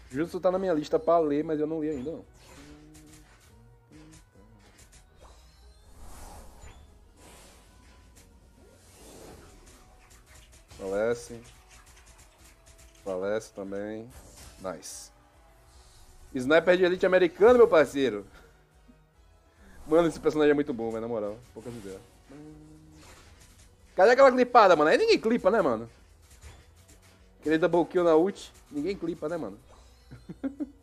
Jutsu tá na minha lista pra ler, mas eu não li ainda, não. Falece. Falece também. Nice. Sniper de elite americano, meu parceiro. Mano, esse personagem é muito bom, velho, na moral. Poucas ideias. Cadê aquela clipada, mano? Aí ninguém clipa, né, mano? Aquele double kill na ult, ninguém clipa, né, mano?